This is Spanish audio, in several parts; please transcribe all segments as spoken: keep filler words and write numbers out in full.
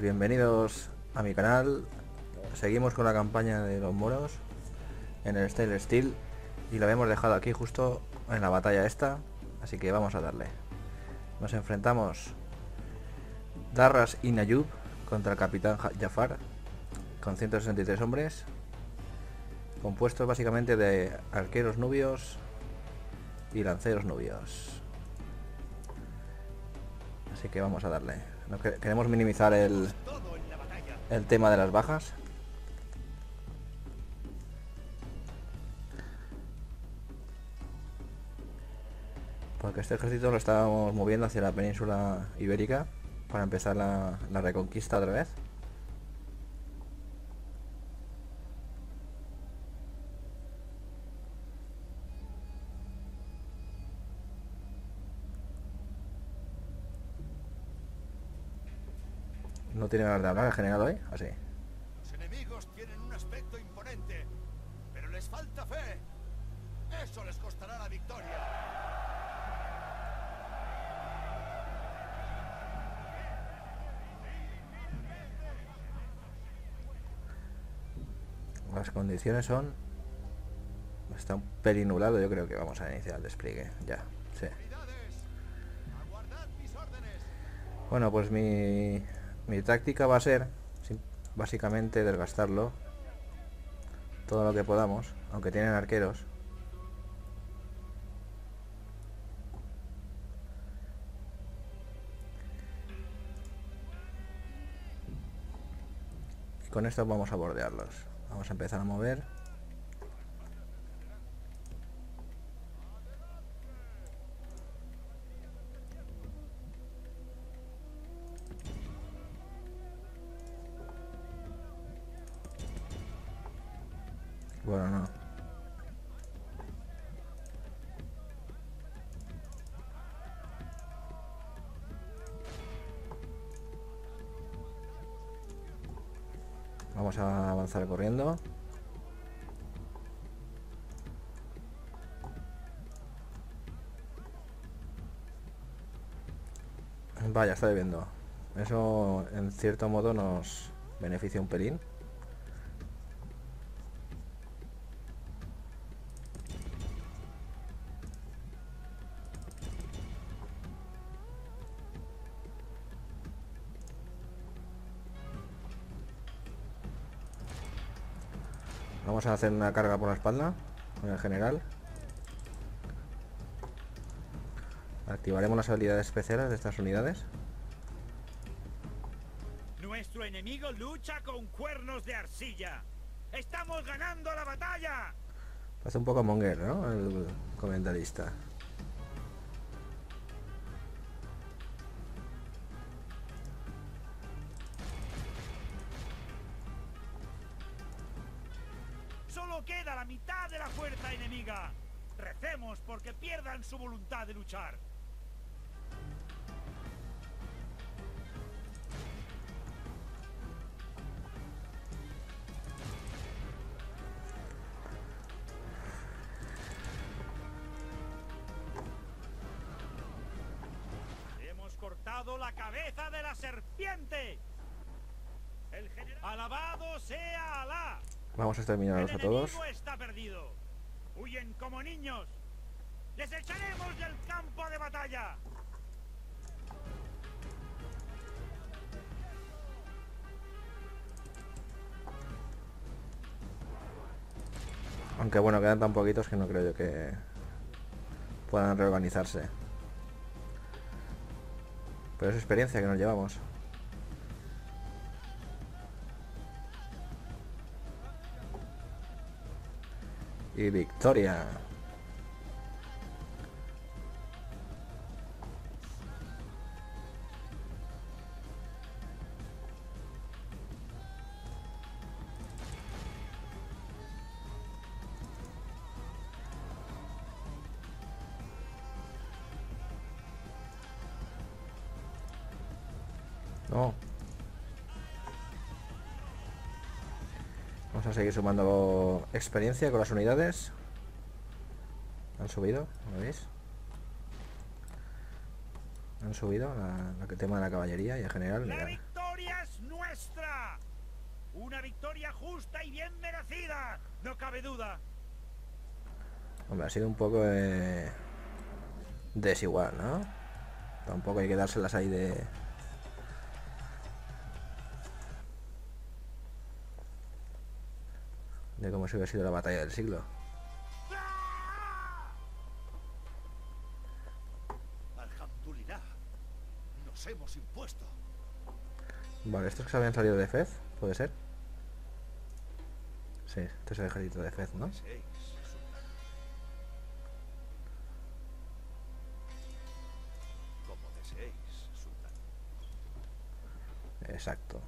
bienvenidos a mi canal. Seguimos con la campaña de los moros en el Steel Steel y lo habíamos dejado aquí justo en la batalla esta, así que vamos a darle. Nos enfrentamos Darras y Nayub contra el capitán Jafar con ciento sesenta y tres hombres, compuestos básicamente de arqueros nubios y lanceros nubios. Así que vamos a darle. No, que, queremos minimizar el, el tema de las bajas. Porque este ejército lo estábamos moviendo hacia la península ibérica para empezar la, la reconquista otra vez. No tiene ganas de hablar el general hoy, así. Los enemigos tienen un aspecto imponente, pero les falta fe. Eso les costará la victoria. Las condiciones son... Está un pelín nublado, yo creo que vamos a iniciar el despliegue. Ya, sí. Aguardad mis órdenes. Bueno, pues mi, mi táctica va a ser sí, básicamente desgastarlo todo lo que podamos, aunque tienen arqueros. Y con esto vamos a bordearlos. Vamos a empezar a mover. Bueno, no. Vamos a avanzar corriendo. Vaya, está lloviendo. Eso en cierto modo nos beneficia un pelín. Vamos a hacer una carga por la espalda con el general. Activaremos las habilidades especiales de estas unidades. Nuestro enemigo lucha con cuernos de arcilla. ¡Estamos ganando la batalla! Parece un poco Monger, ¿no? El comentarista. Solo queda la mitad de la fuerza enemiga. Recemos porque pierdan su voluntad de luchar. Hemos cortado la cabeza de la serpiente. El general... ¡Alabado sea Alá! Vamos a exterminarlos a todos. El enemigo está perdido. Huyen como niños. Les echaremos del campo de batalla. Aunque bueno, quedan tan poquitos que no creo yo que puedan reorganizarse. Pero es experiencia que nos llevamos. Y victoria. No. Vamos a seguir sumando experiencia con las unidades. Han subido, ¿lo veis? Han subido la, la, el tema de la caballería y en general. La Mira. victoria es nuestra. nuestra. Una victoria justa y bien merecida, no cabe duda. Hombre, ha sido un poco eh, desigual, ¿no? Tampoco hay que dárselas ahí de... de como si hubiera sido la batalla del siglo. Alhamdulillah. Nos hemos impuesto. Vale, estos que se habían salido de Fez, ¿puede ser? Sí, este es el ejército de Fez, ¿no? Deseéis, sultán. Como deseéis, sultán. Exacto.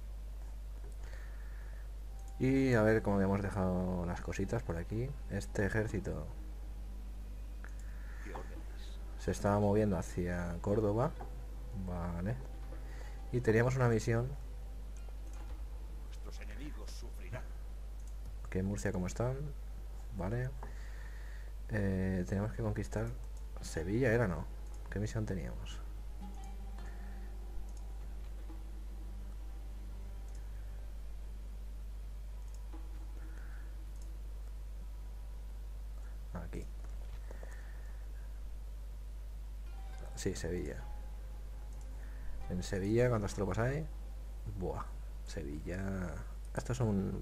Y a ver cómo habíamos dejado las cositas por aquí. Este ejército ¿Qué órdenes? se estaba moviendo hacia Córdoba. Vale. Y teníamos una misión. Nuestros enemigos sufrirán. Que en Murcia como están. Vale. Eh, tenemos que conquistar Sevilla, ¿era no? ¿Qué misión teníamos? Aquí. Sí, Sevilla. En Sevilla, ¿cuántas tropas hay? Buah, Sevilla... Estos son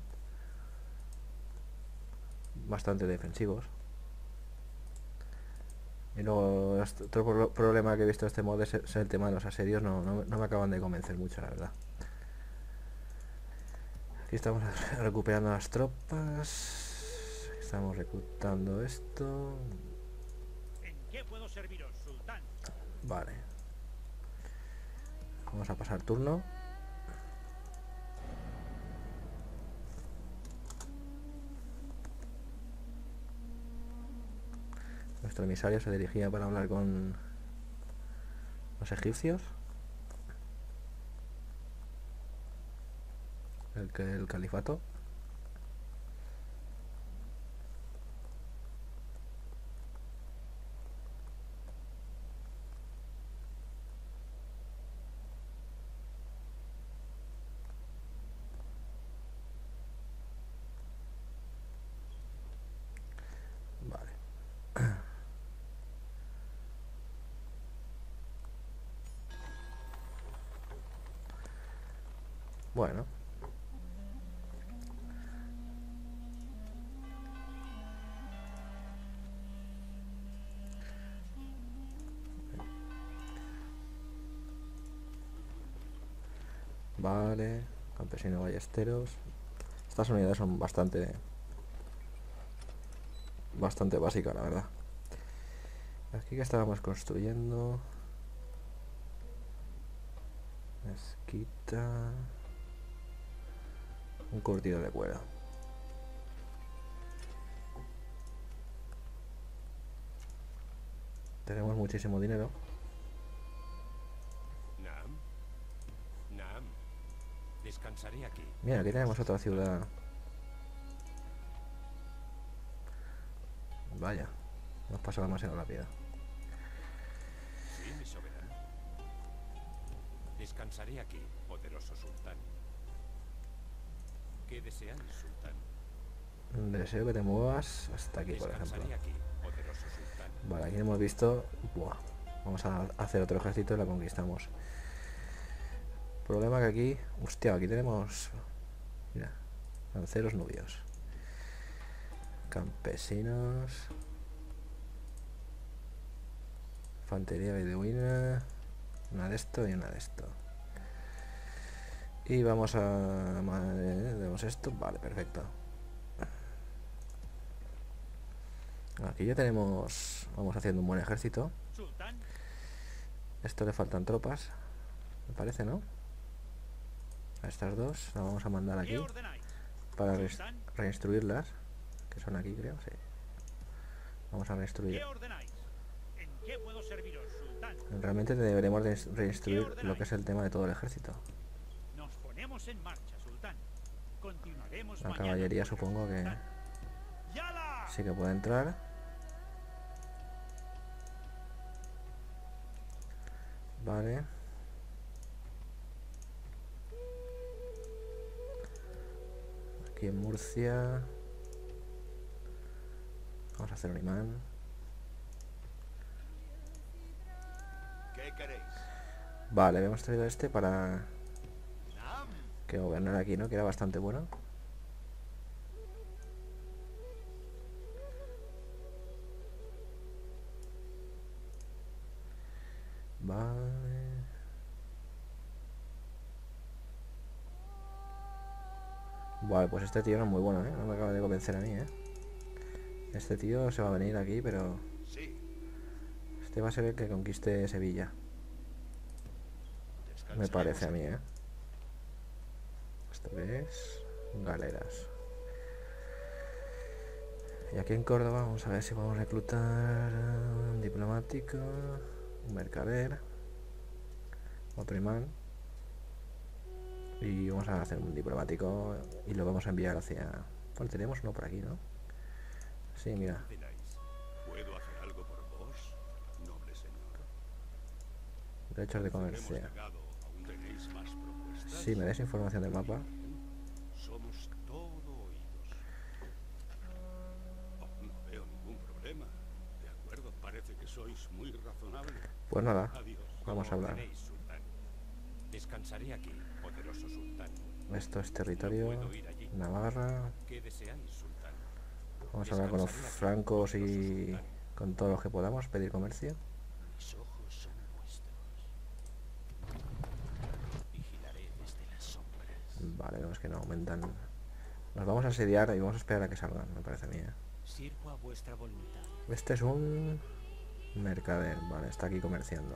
bastante defensivos. Y luego otro pro- problema que he visto de este mod es, es el tema de los asedios. No, no, no me acaban de convencer mucho, la verdad. Aquí estamos recuperando las tropas. Estamos reclutando esto. ¿En qué puedo serviros, sultán? Vale. Vamos a pasar turno. Nuestro emisario se dirigía para hablar con los egipcios. El, que- el califato. Vale. Bueno. Vale. Campesino ballesteros. Estas unidades son bastante... Bastante básicas, la verdad. Aquí que estábamos construyendo... Mezquita... Un curtido de cuero. Tenemos muchísimo dinero. Naam. Naam. Descansaré aquí. Mira, aquí tenemos otra ciudad. Vaya, nos pasa demasiado rápido. Sí, mi soberano. Descansaré aquí, poderoso sultán. ¿Qué deseáis, sultán? Deseo que te muevas hasta aquí, por ejemplo. Descansaré aquí, poderoso sultán. Vale, aquí hemos visto... Buah, vamos a hacer otro ejército y la conquistamos. Problema que aquí... Hostia, aquí tenemos... Mira, lanceros nubios. Campesinos. Infantería beduina. Una de esto y una de esto. Y vamos a... Demos esto. Vale, perfecto. Aquí ya tenemos... Vamos haciendo un buen ejército. Sultán, Esto le faltan tropas. Me parece, ¿no? A estas dos las vamos a mandar aquí ¿qué ordenáis? para res- Sultán, reinstruirlas. Que son aquí, creo, sí. Vamos a reinstruir. ¿qué ordenáis? ¿En qué puedo serviros, sultán? Realmente deberemos de ins- reinstruir lo que es el tema de todo el ejército. Nos ponemos en marcha, sultán. Continuaremos La mañana. caballería supongo que Sultán. ¡Yala! sí que puede entrar. Vale. Aquí en Murcia. Vamos a hacer un imán. ¿Qué queréis? Vale, hemos traído este para Naam. que gobernara aquí, ¿no? Que era bastante bueno. Vale. Vale, pues este tío no es muy bueno, ¿eh? No me acaba de convencer a mí, ¿eh? Este tío se va a venir aquí, pero... Sí. Este va a ser el que conquiste Sevilla. Me parece a mí, ¿eh? Esto es... Galeras. Y aquí en Córdoba vamos a ver si podemos reclutar un diplomático, un mercader, otro imán. Y vamos a hacer un diplomático y lo vamos a enviar hacia... Bueno, tenemos uno por aquí, ¿no? Sí, mira. ¿Puedo hacer algo por vos, noble señor? Derechos de Hemos comercio. llegado. ¿Aún tenéis más propuestas? Sí, me des información del mapa. Somos todo oídos. Oh, no veo ningún problema. De acuerdo, parece que sois muy razonable. Pues nada, Adiós. vamos a hablar. Tenéis, sultán. Descansaré aquí, poderoso sultán. Esto es territorio No puedo ir allí. Navarra. ¿Qué deseáis, sultán? Vamos a hablar con los francos y con todos los que podamos pedir comercio. Mis ojos son vuestros. Vigilaré desde las sombras. Vale, vemos que no aumentan. Nos vamos a asediar y vamos a esperar a que salgan, me parece a mí, ¿eh? Sirvo a vuestra voluntad. Este es un mercader, vale, está aquí comerciando.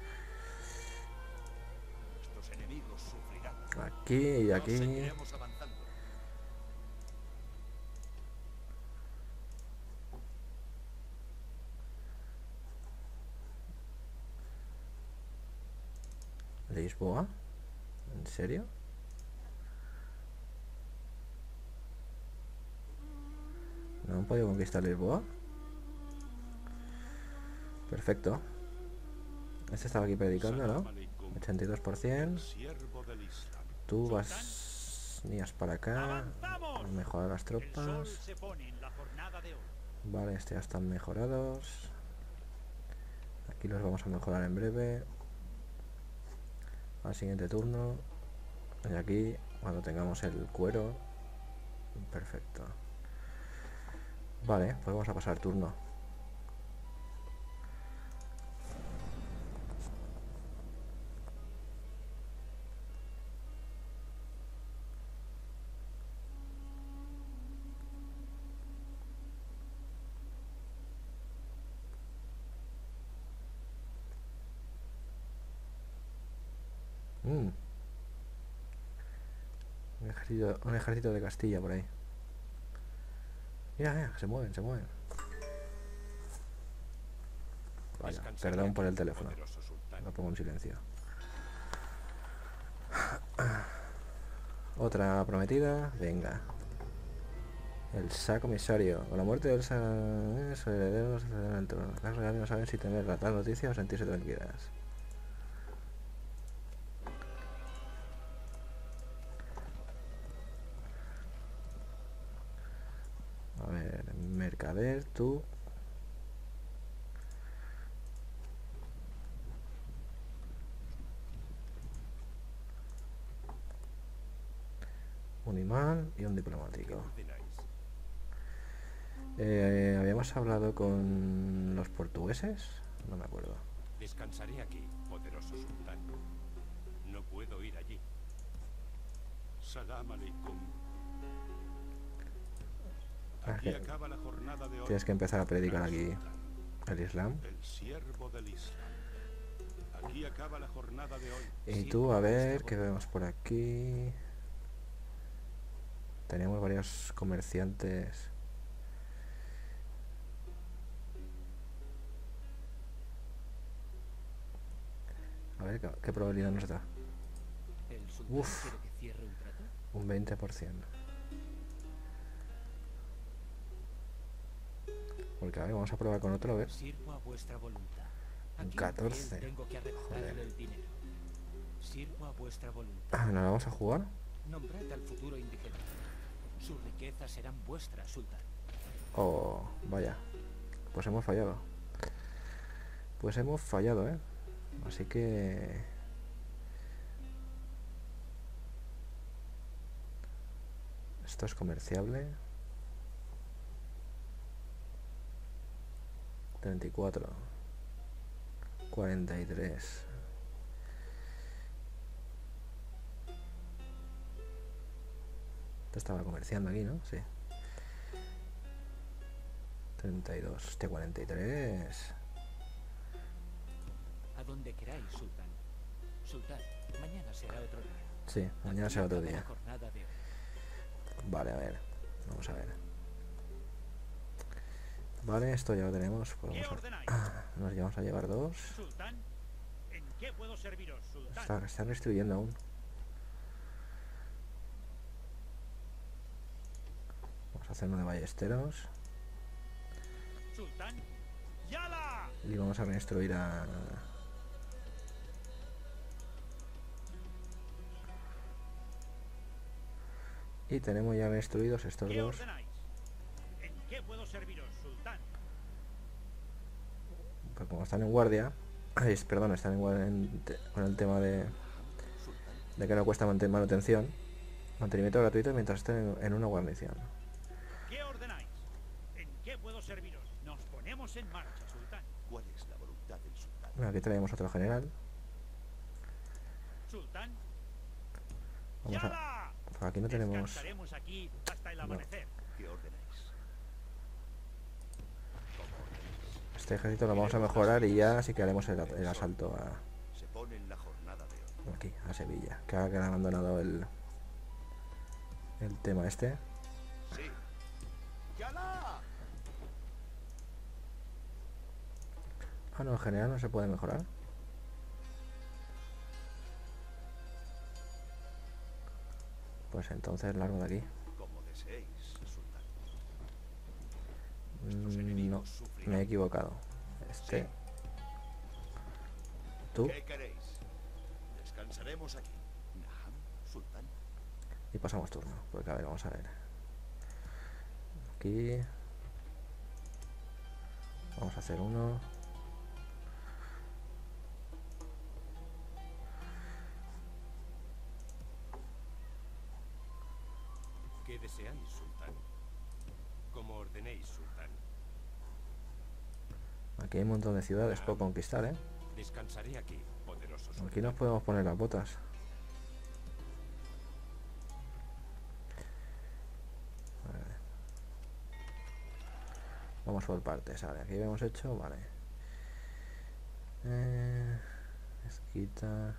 Nuestros enemigos sufrirán. Aquí y No aquí. seguiremos avanzando. Lisboa. ¿En serio? ¿No han podido conquistar Lisboa? Perfecto. Este estaba aquí predicando, ¿no? ochenta y dos por ciento. Siervo del Islam. Tú vas... Nías para acá. ¡Avanzamos! A mejorar las El sol tropas. se pone en la jornada de hoy. Vale, este ya están mejorados. Aquí los vamos a mejorar en breve. Al siguiente turno. Y aquí, cuando tengamos el cuero. Perfecto. Vale, pues vamos a pasar turno. Mm. Un ejército, un ejército de Castilla por ahí. Mira, mira, se mueven, se mueven. Vaya, Descansaré perdón por el aquí, teléfono. poderoso sultán. Lo pongo en silencio. Otra prometida, venga. El Sa-Comisario. Con la muerte del Sa... Su heredero se celebra el trono. Las reales no saben si tener la tal noticia o sentirse tranquilas. A ver, mercader, tú. Un imán y un diplomático. Ordenáis. Eh, habíamos hablado con los portugueses, no me acuerdo. Descansaré aquí, poderoso sultán. No puedo ir allí. Salam aleikum. Ah, Aquí que acaba la jornada de hoy. tienes que empezar a predicar Gran aquí sultán, el Islam. el siervo del Islam. Aquí acaba la jornada de hoy. Y tú, a ver, ¿qué vemos por aquí? Teníamos varios comerciantes. A ver, ¿qué, qué probabilidad nos da? ¿El sultán Uf. quiere que cierre un trato? Un veinte por ciento. Porque a ver, vamos a probar con otro, a ver. Sirvo a vuestra voluntad. Un Aquí catorce. tengo que arrebatarle Joder. el dinero. Sirvo a vuestra voluntad. Ah, ¿nos la vamos a jugar? Nombrad al futuro indigente. Sus riquezas serán vuestras, sultán. Oh, vaya. Pues hemos fallado. Pues hemos fallado, ¿eh? Así que... Esto es comerciable. treinta y cuatro. cuarenta y tres. Te estaba comerciando aquí, ¿no? Sí. treinta y dos. Hostia, cuarenta y tres. A donde queráis, sultán. Sultán, mañana será otro día. Sí, mañana Aquí será otro acaba día. la jornada de hoy. Vale, a ver. Vamos a ver. Vale, esto ya lo tenemos. Pues ¿Qué vamos ordenáis? a... Nos llevamos a llevar dos. Sultán, ¿en qué puedo serviros, sultán? Está, están destruyendo aún. Vamos a hacer uno de ballesteros. Sultán, ¡yala! Y vamos a redestruir a... Y tenemos ya destruidos estos ¿Qué dos. ordenáis? ¿En qué puedo serviros, sultán? Pues como están en guardia... Ay, perdón, están en guardia en te- con el tema de... De que no cuesta mantener manutención. Mantenimiento gratuito mientras estén en, en una guarnición. ¿Qué ordenáis? ¿En qué puedo serviros? Nos ponemos en marcha, sultán. ¿Cuál es la voluntad del sultán? Bueno, aquí traemos otro general. Sultán, Vamos a... ¡yala! Por aquí no tenemos... Descansaremos aquí hasta el No. amanecer. ¿Qué ordenáis? Este ejército lo vamos a mejorar y ya sí que haremos el, el asalto a... Se pone en la jornada de hoy. Aquí, a Sevilla. Que ahora que han abandonado el... El tema este. Sí. ¡Yala! Ah, no, el general no se puede mejorar. Pues entonces largo de aquí. Como deseéis, sultán. Mm, No, enemigos sufrirán. me he equivocado. Este... Tú. ¿Qué queréis? Descansaremos aquí. Naham, sultán. Y pasamos turno. Porque a ver, vamos a ver. Aquí. Vamos a hacer uno. ¿Qué deseáis, sultán? Como ordenéis, sultán. Aquí hay un montón de ciudades por conquistar, ¿eh? Descansaré aquí, poderoso sultán. Aquí nos podemos poner las botas. Vale. Vamos por partes. Vale, aquí hemos hecho, vale. Eh, esquita.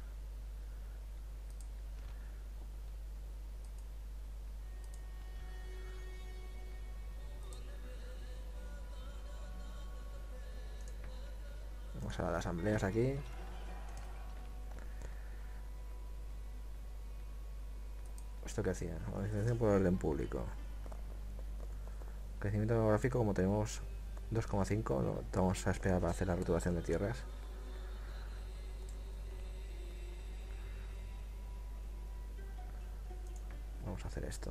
Vamos a las asambleas aquí. ¿Esto qué hacía? Organización por orden público. Crecimiento demográfico, como tenemos dos coma cinco, no, vamos a esperar para hacer la rotulación de tierras. Vamos a hacer esto.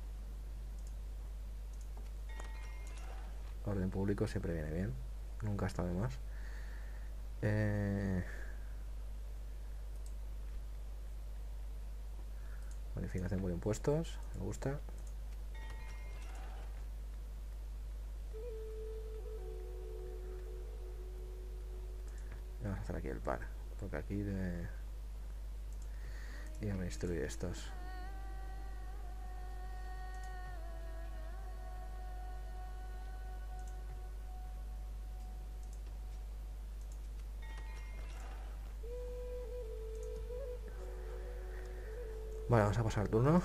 Orden público siempre viene bien. Nunca está de más. Eh... Bonificación por impuestos. Me gusta. Vamos a hacer aquí el par. Porque aquí de... Y vamos a instruir estos. Vale, vamos a pasar turno.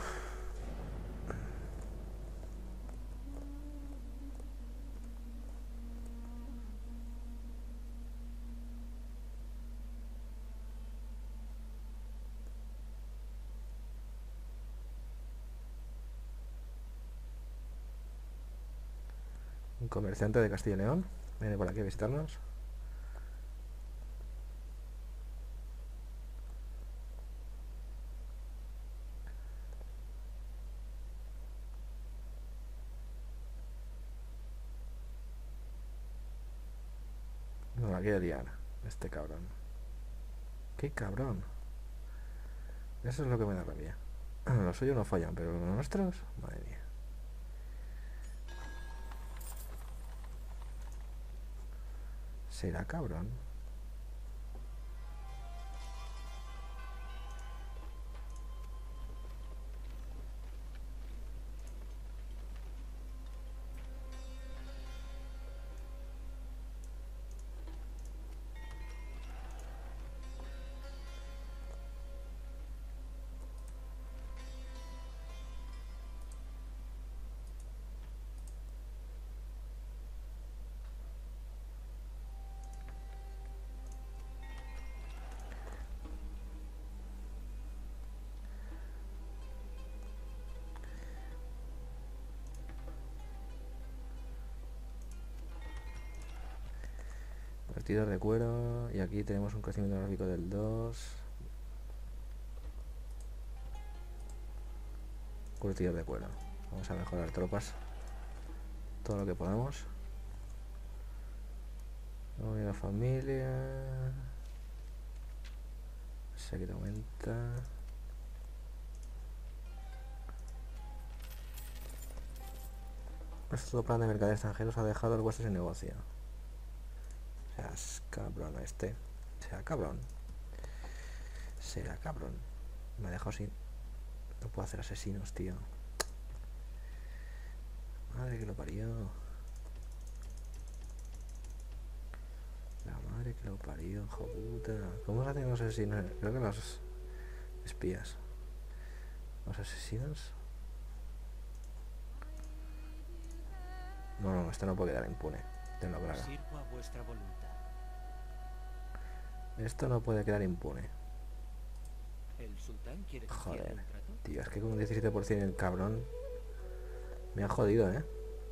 Un comerciante de Castilla y León viene por aquí a visitarnos. No la quiere liar, este cabrón. ¡Qué cabrón! Eso es lo que me da rabia. Los suyos no fallan, pero los nuestros, madre mía. ¿Será cabrón? Curtidor de cuero. Y aquí tenemos un crecimiento gráfico del dos. Curtidor de cuero. Vamos a mejorar tropas. Todo lo que podamos. Unidad familia. Aquí te aumenta. Nuestro plan de mercader extranjeros ha dejado el vuestro sin negocio. Seas cabrón este. Será cabrón. Será cabrón. Me ha dejado sin. No puedo hacer asesinos, tío. Madre que lo parió. La madre que lo parió, hijo puta. ¿Cómo se hacen los asesinos? Creo que los espías. Los asesinos. No, no, esto no puede quedar impune. Tenlo claro. Sirvo a vuestra voluntad. Esto no puede quedar impune. ¿El sultán quiere que cierre Joder, el trato? tío, es que con un diecisiete por ciento el cabrón me ha jodido, ¿eh?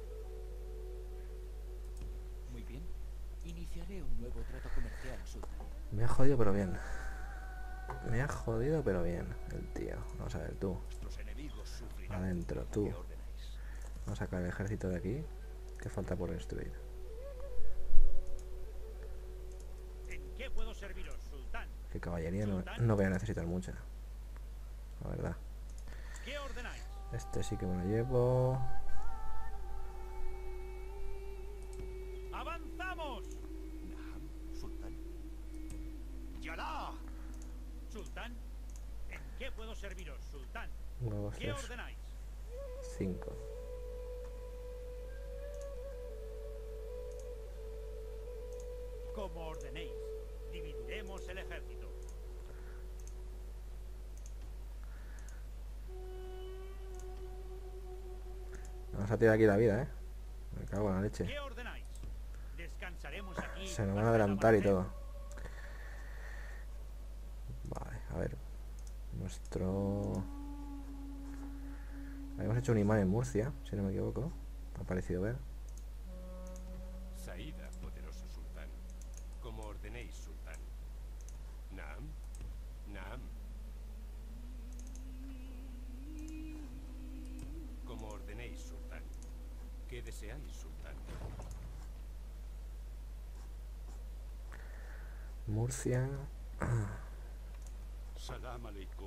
Muy bien. Iniciaré un nuevo trato comercial, sultán. Me ha jodido pero bien. Me ha jodido pero bien el tío. Vamos a ver, tú. Nuestros enemigos sufrirán. Adentro, tú. ¿Qué ordenáis? Vamos a sacar el ejército de aquí. Que falta por destruir. ¿En qué puedo serviros, sultán? Que caballería no, no voy a necesitar mucha. La verdad. ¿Qué ordenáis? Este sí que me lo llevo. ¡Avanzamos! Naham, sultán. ¡Yalá! Sultán, ¿en qué puedo serviros, sultán? Nuevos ¿Qué tres. ordenáis? Cinco. Como ordenéis, dividiremos el ejército. Vamos a tirar aquí la vida, ¿eh? Me cago en la leche. ¿Qué ordenáis? Descansaremos aquí. Se nos van hasta a el adelantar y amanecer. todo. Vale, a ver. Nuestro... Habíamos hecho un imán en Murcia, si no me equivoco. Me ha parecido ver. Saída, poderoso sultán. Como ordenéis, sultán. Naam. Naam. Como ordenéis, sultán. ¿Qué deseáis, sultán? Murcia. Salam aleikum.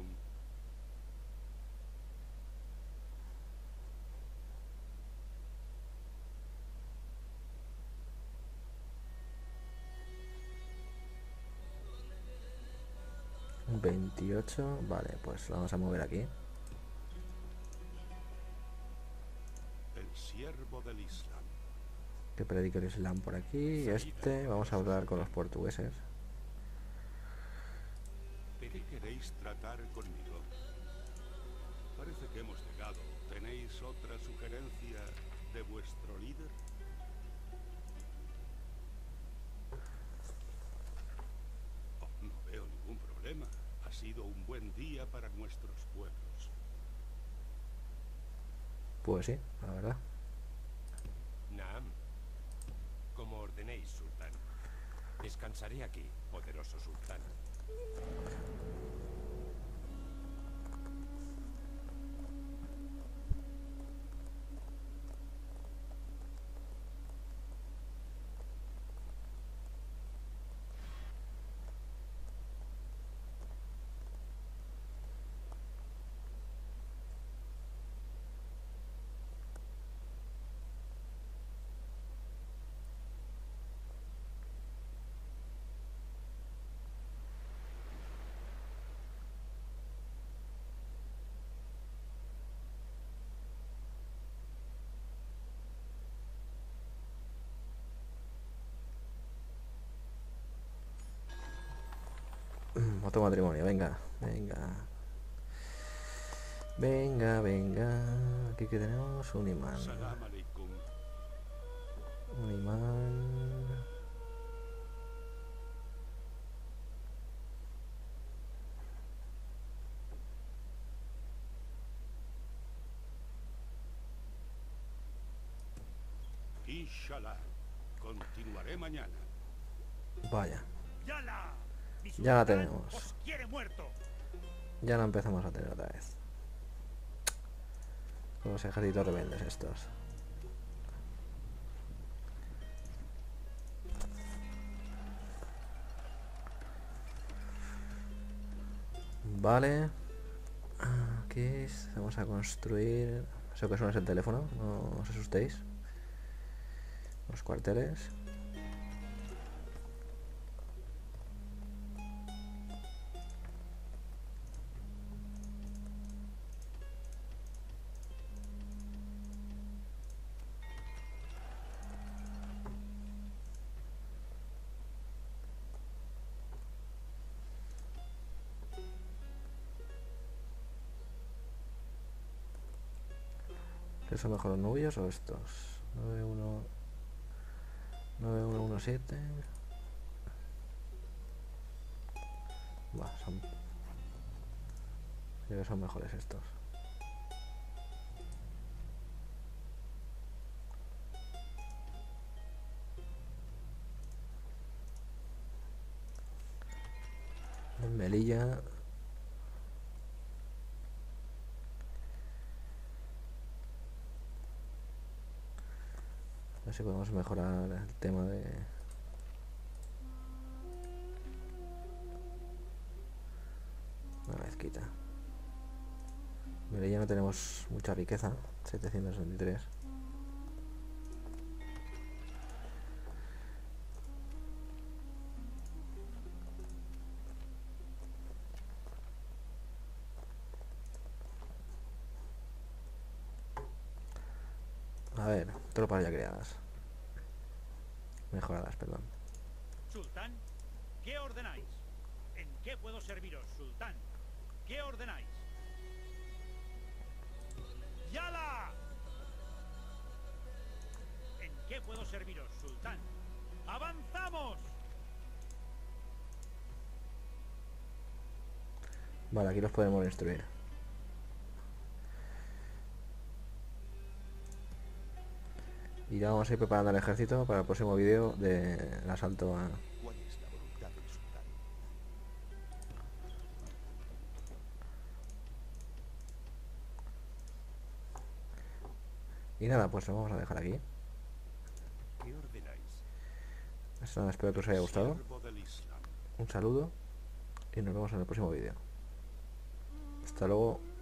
veintiocho. Vale, pues lo vamos a mover aquí. El siervo del Islam. Que predique el Islam por aquí. Este, vamos a hablar con los portugueses. ¿Qué queréis tratar conmigo? Parece que hemos llegado. ¿Tenéis otra sugerencia de vuestro líder? Oh, no veo ningún problema. Ha sido un buen día para nuestros pueblos. Pues sí, la verdad. Naam. Como ordenéis, sultán. Descansaré aquí, poderoso sultán. Otro matrimonio, venga, venga. Venga, venga. Aquí que tenemos un imán. Salam aleikum. Un imán. Inshallah. Continuaré mañana. Vaya, ¡Yala! Mi Ya la sultán tenemos. os quiere muerto. ya la empezamos a tener otra vez. Con los ejércitos rebeldes estos. Vale. Aquí es- vamos a construir. Eso que suena es el teléfono, no os asustéis. Los cuarteles. ¿Qué son mejor los nubios o estos? nueve uno nueve uno uno siete. Buah, son... Creo que son mejores estos. En Melilla. A ver si podemos mejorar el tema de... Una mezquita. Melilla no tenemos mucha riqueza. setecientos veintitrés. A ver, tropas ya creadas. Mejoradas, perdón. Sultán, ¿qué ordenáis? ¿En qué puedo serviros, sultán? ¿Qué ordenáis? ¡Yala! ¿En qué puedo serviros, sultán? ¡Avanzamos! Vale, aquí los podemos instruir. Y ya vamos a ir preparando el ejército para el próximo vídeo del asalto a... ¿Cuál es la voluntad del sultán? Y nada, pues lo vamos a dejar aquí. ¿Qué ordenáis? Eso, nada, espero que os haya gustado. Siervo del Islam. Un saludo y nos vemos en el próximo vídeo. Hasta luego.